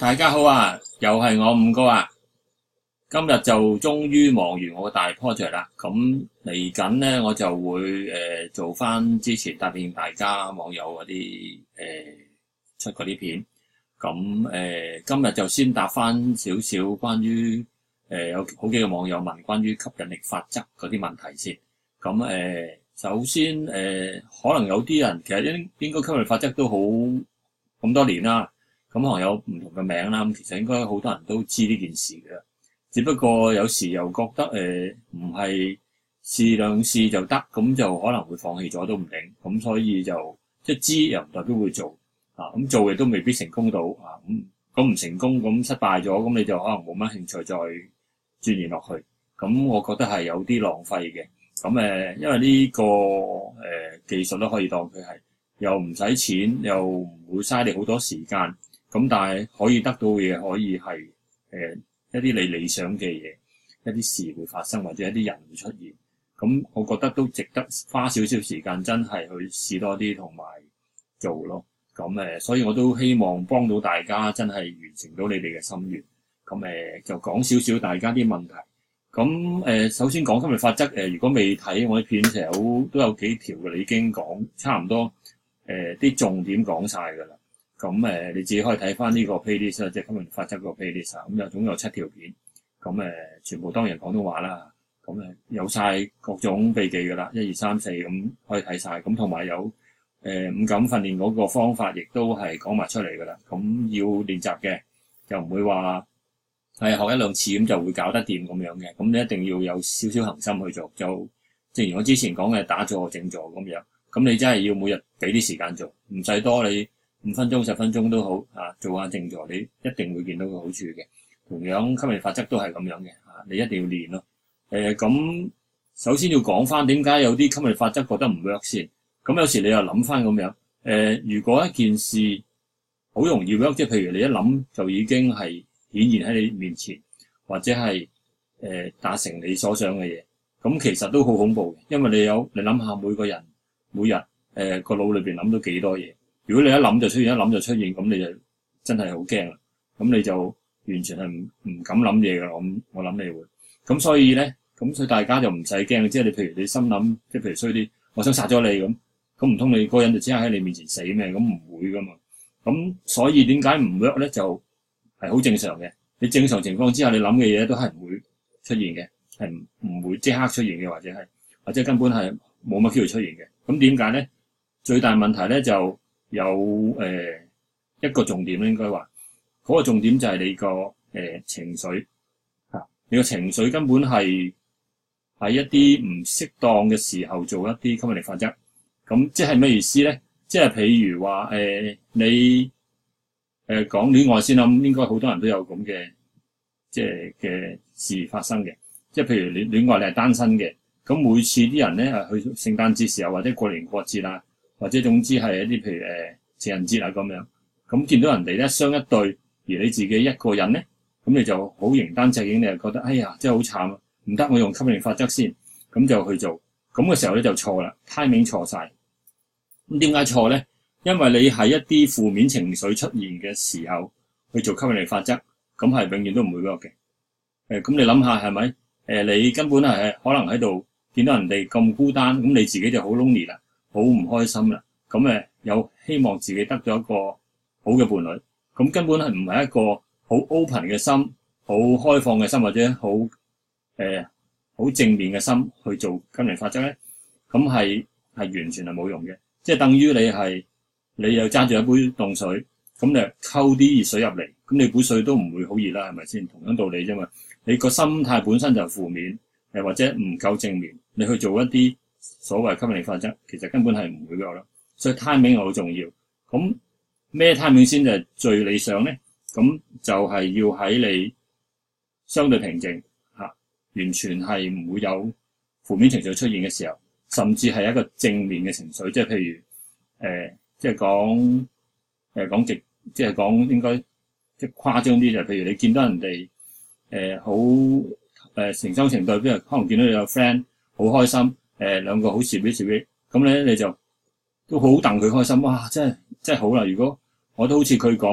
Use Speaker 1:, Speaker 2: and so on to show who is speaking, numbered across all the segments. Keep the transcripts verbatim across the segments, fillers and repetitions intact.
Speaker 1: 大家好啊，又係我五哥啊。今日就終於忙完我個大 project 啦。咁嚟緊咧，我就會誒、呃、做翻之前答應大家網友嗰啲誒出嗰啲片。咁誒、呃、今日就先答翻少少關於誒、呃、有好幾個網友問關於吸引力法則嗰啲問題先。咁誒、呃、首先誒、呃、可能有啲人其實應應該吸引力法則都好咁多年啦。咁可能有唔同嘅名啦，咁其實應該好多人都知呢件事嘅，只不過有時又覺得誒唔係試兩試就得，咁就可能會放棄咗都唔定，咁所以就即係知又唔代表會做啊，咁做亦都未必成功到啊，咁咁唔成功咁失敗咗，咁你就可能冇乜興趣再鑽研落去，咁我覺得係有啲浪費嘅。咁誒，因為呢、這個誒、呃、技術都可以當佢係又唔使錢，又唔會嘥你好多時間。咁但係可以得到嘅嘢可以係誒、呃、一啲你理想嘅嘢，一啲事會發生或者一啲人會出現。咁我覺得都值得花少少時間真係去試多啲同埋做咯。咁誒、呃，所以我都希望幫到大家真係完成到你哋嘅心願。咁誒、呃、就講少少大家啲問題。咁誒、呃、首先講吸引力法則誒、呃，如果未睇我啲片，其實好都有幾條嘅，你已經講差唔多誒啲、呃、重點講晒㗎啦。咁誒你自己可以睇翻呢個 playlist 即係吸引力法則個 playlist 咁就總有七條片，咁誒全部當然廣東話啦，咁誒有晒各種秘技噶啦，一二三四咁可以睇晒，咁同埋有誒、呃、五感訓練嗰個方法，亦都係講埋出嚟噶啦，咁要練習嘅，就唔會話係學一兩次咁就會搞得掂咁樣嘅，咁你一定要有少少恒心去做，就正如我之前講嘅打坐靜坐咁樣，咁你真係要每日俾啲時間做，唔使多你。五分鐘、十分鐘都好啊，做下靜坐，你一定會見到個好處嘅。同樣吸引力法則都係咁樣嘅啊，你一定要練咯。誒、呃，咁首先要講翻點解有啲吸引力法則覺得唔 work 先。咁有時你又諗翻咁樣，誒、呃，如果一件事好容易 work，即係譬如你一諗就已經係顯現喺你面前，或者係誒、呃、達成你所想嘅嘢，咁其實都好恐怖嘅，因為你有你諗下每個人每日誒個腦裏邊諗到幾多嘢。如果你一諗就出現，一諗就出現，咁你就真係好驚啦。咁你就完全係唔唔敢諗嘢噶啦。我我諗你會。咁所以咧，咁所以大家就唔使驚。即係你譬如你心諗，即係譬如衰啲，我想殺咗你咁，咁唔通你嗰個人就即刻喺你面前死咩？咁唔會噶嘛。咁所以點解唔 work 咧？就係好正常嘅。你正常情況之下，你諗嘅嘢都係唔會出現嘅，係唔唔會即刻出現嘅，或者係或者根本係冇乜機會出現嘅。咁點解咧？最大問題咧就有誒、呃、一個重點咧，應該話嗰個重點就係你個誒、呃、情緒嚇、啊，你個情緒根本係喺一啲唔適當嘅時候做一啲吸引力法則。咁即係咩意思咧？即係譬如話誒、呃、你誒、呃、講戀愛先啦，咁應該好多人都有咁嘅即係嘅事發生嘅。即係譬如你戀愛你係單身嘅，咁每次啲人咧係去聖誕節時候或者過年過節啦。或者總之係一啲譬如誒情人節啊咁樣，咁見到人哋一雙一對，而你自己一個人咧，咁你就好形單隻影，你就覺得哎呀真係好慘啊！唔得，我用吸引力法則先，咁就去做，咁嘅時候咧就錯啦 timing 錯晒。咁點解錯咧？因為你係一啲負面情緒出現嘅時候去做吸引力法則，咁係永遠都唔會 work 嘅。誒、呃，咁你諗下係咪？誒、呃，你根本係可能喺度見到人哋咁孤單，咁你自己就好 lonely 啦。好唔開心啦，咁誒有希望自己得咗一個好嘅伴侶，咁根本係唔係一個好 open 嘅心，好開放嘅心，或者好誒好正面嘅心去做吸引力法則咧，咁係係完全係冇用嘅，即係等於你係你又揸住一杯凍水，咁你溝啲熱水入嚟，咁你杯水都唔會好熱啦，係咪先？同樣道理啫嘛，你個心態本身就負面，誒或者唔夠正面，你去做一啲所謂吸引力法則，其實根本係唔會㗎咯，所以 timing 係好重要。咁咩 timing 先就係最理想咧？咁就係要喺你相對平靜嚇、啊，完全係唔會有負面情緒出現嘅時候，甚至係一個正面嘅情緒，即係譬如誒、呃，即係講誒講極，即係講應該即係誇張啲就係，譬如你見到人哋誒好誒成雙成對，譬如可能見到你有 friend 好開心。誒、呃、兩個好時比時比，咁咧你就都好戥佢開心，哇！真係真係好啦！如果我都好似佢咁，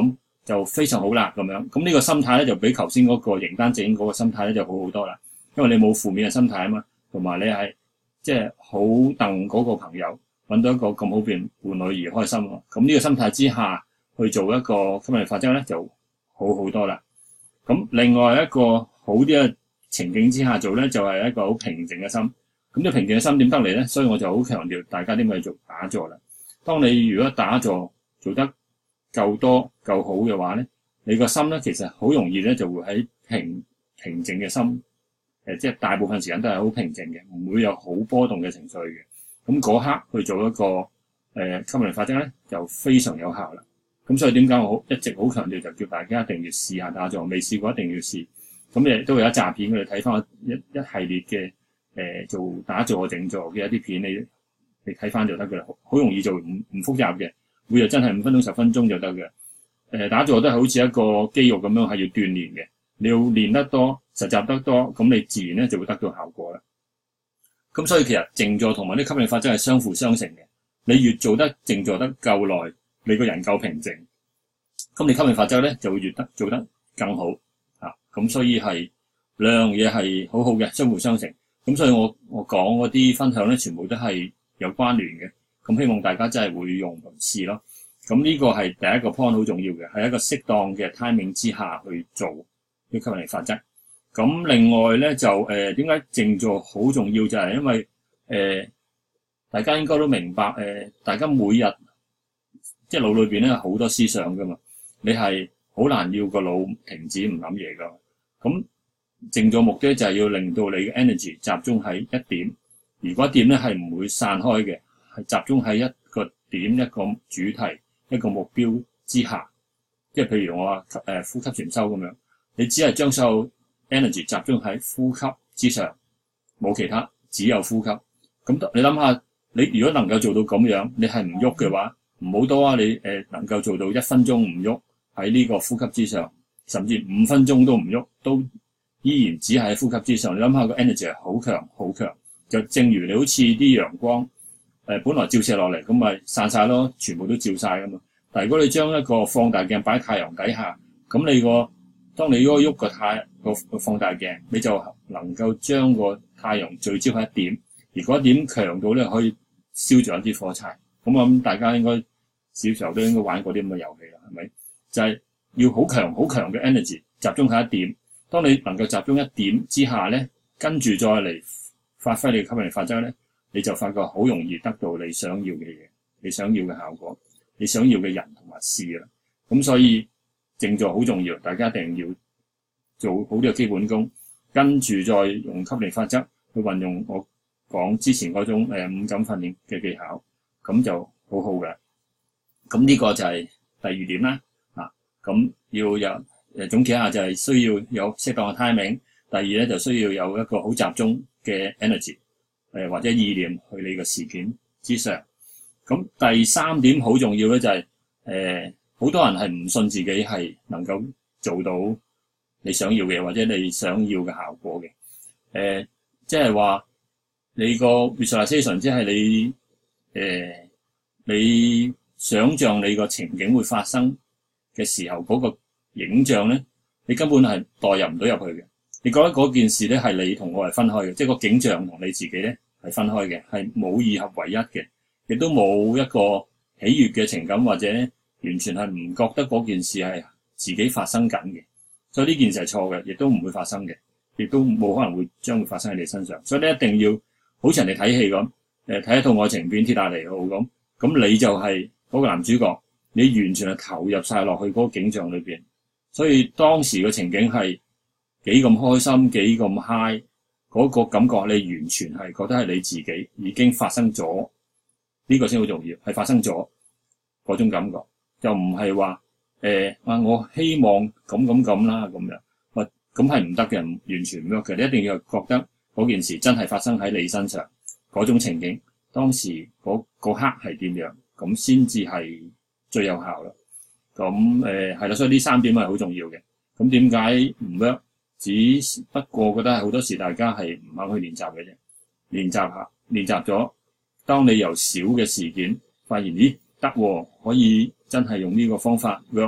Speaker 1: 就非常好啦咁樣。咁呢個心態咧就比頭先嗰個形單隻影嗰個心態咧就好好多啦，因為你冇負面嘅心態啊嘛，同埋你係即係好戥嗰個朋友揾到一個咁好嘅伴侶而開心喎。咁呢個心態之下去做一個吸引力法則咧就好好多啦。咁另外一個好啲嘅情景之下做咧，就係、是、一個好平靜嘅心。咁呢個平靜嘅心點得嚟咧？所以我就好強調大家點去做打坐啦。當你如果打坐做得夠多夠好嘅話咧，你個心咧其實好容易咧就會喺平平靜嘅心，誒、呃、即係大部分時間都係好平靜嘅，唔會有好波動嘅情緒嘅。咁嗰刻去做一個誒、呃、吸引力法則咧，就非常有效啦。咁所以點解我好一直好強調就叫大家一定要試下打坐，未試過一定要試。咁亦都有一集片，佢哋睇翻一一系列嘅誒、呃、做打坐靜坐嘅一啲片，你你睇翻就得噶啦，好容易做，唔唔複雜嘅，每日真係五分鐘十分鐘就得嘅。誒、呃、打坐都係好似一個肌肉咁樣，係要鍛鍊嘅，你要練得多，實習得多，咁你自然咧就會得到效果啦。咁所以其實靜坐同埋啲吸引力法則係相輔相成嘅。你越做得靜坐得夠耐，你個人夠平靜，咁你吸引力法則咧就會越得做得更好。咁所以係兩樣嘢係好好嘅，相輔相成。咁所以我我講嗰啲分享咧，全部都係有關聯嘅。咁希望大家真係會用同試咯。咁呢個係第一個 point 好重要嘅，係一個適當嘅 timing 之下去做啲吸引力法則。咁另外咧就誒點解靜坐好重要？就係因為誒、呃、大家應該都明白誒、呃，大家每日即係腦裏邊咧好多思想噶嘛，你係好難要個腦停止唔諗嘢噶。咁靜坐目的就係要令到你嘅 energy 集中喺一點，而嗰一點咧係唔會散開嘅，係集中喺一個點、一個主題、一個目標之下。即係譬如我話誒、呃、呼吸禪修咁樣，你只係將所有 energy 集中喺呼吸之上，冇其他，只有呼吸。咁你諗下，你如果能夠做到咁樣，你係唔喐嘅話，唔好多啊！你誒、呃、能夠做到一分鐘唔喐喺呢個呼吸之上。甚至五分鐘都唔喐，都依然只係喺呼吸之上。你諗下個 energy 係好強好強，就正如你好似啲陽光，誒、呃、本來照射落嚟，咁咪散晒咯，全部都照晒噶嘛。但係如果你將一個放大鏡擺喺太陽底下，咁你個當你嗰個喐個太個個放大鏡，你就能夠將個太陽聚焦喺一點，而嗰一點強到咧可以燒著一啲火柴。咁我諗大家應該小時候都應該玩過啲咁嘅遊戲啦，係咪？就係、是。要好強好強嘅 energy 集中喺一點，當你能夠集中一點之下咧，跟住再嚟發揮你嘅吸引力法則咧，你就發覺好容易得到你想要嘅嘢，你想要嘅效果，你想要嘅人同埋事啦。咁所以靜坐好重要，大家一定要做好呢個基本功，跟住再用吸引力法則去運用我講之前嗰種誒、呃、五感訓練嘅技巧，咁就好好嘅。咁呢個就係第二點啦。咁要有誒總結一下，就係需要有適當嘅 timing。第二咧就需要有一個好集中嘅 energy，誒、呃、或者意念去你個事件之上。咁第三點好重要咧，就係誒好多人係唔信自己係能夠做到你想要嘅或者你想要嘅效果嘅。誒、呃、即係話你個 visualization 即係你誒、呃、你想像你個情景會發生嘅時候，嗰個影像咧，你根本係代入唔到入去嘅。你覺得嗰件事咧係你同我係分開嘅，即係個景象同你自己咧係分開嘅，係冇二合為一嘅，亦都冇一個喜悅嘅情感，或者完全係唔覺得嗰件事係自己發生緊嘅。所以呢件事係錯嘅，亦都唔會發生嘅，亦都冇可能會將會發生喺你身上。所以你一定要好似人哋睇戲咁，誒睇一套愛情片《鐵達尼號》咁，咁你就係嗰個男主角。你完全係投入晒落去嗰個景象裏邊，所以當時嘅情景係幾咁開心，幾咁 high，嗰個感覺你完全係覺得係你自己已經發生咗，呢個先好重要，係發生咗嗰種感覺，就唔係話誒啊我希望咁咁咁啦咁樣，喂咁係唔得嘅，完全唔得嘅，你一定要覺得嗰件事真係發生喺你身上，嗰種情景，當時嗰嗰刻係點樣，咁先至係最有效啦，咁誒係啦，所以呢三點係好重要嘅。咁點解唔 work？只不過覺得係好多時大家係唔肯去練習嘅啫。練習下，練習咗，當你由小嘅事件發現，咦得喎，可以真係用呢個方法 work 喎，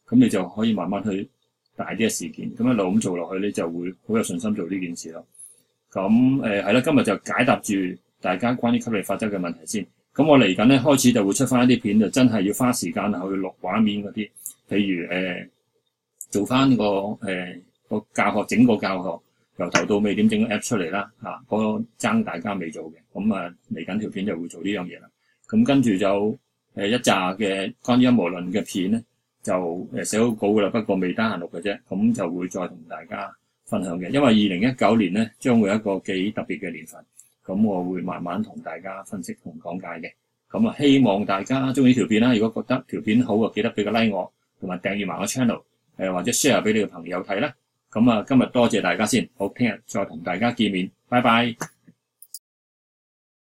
Speaker 1: 咁你就可以慢慢去大啲嘅事件，咁一路咁做落去，你就會好有信心做呢件事咯。咁誒係啦，今日就解答住大家關於吸引力法則嘅問題先。咁我嚟緊咧開始就會出翻一啲片，就真係要花時間去錄畫面嗰啲，譬如誒、呃、做翻個誒個教學，整個教學由頭到尾點整個 app 出嚟啦嚇，嗰、那個爭大家未做嘅，咁啊嚟緊條片就會做呢樣嘢啦。咁跟住就誒、呃、一紮嘅關於陰謀論嘅片咧，就誒寫好稿噶啦，不過未得閒錄嘅啫，咁就會再同大家分享嘅。因為二零一九年咧將會一個幾特別嘅年份。咁我會慢慢同大家分析同講解嘅，咁啊希望大家中意條片啦。如果覺得條片好啊，記得俾個 like 我，同埋訂閱埋個 channel，誒或者 share 俾你嘅朋友睇啦。咁啊今日多謝大家先，好，聽日再同大家見面，拜拜。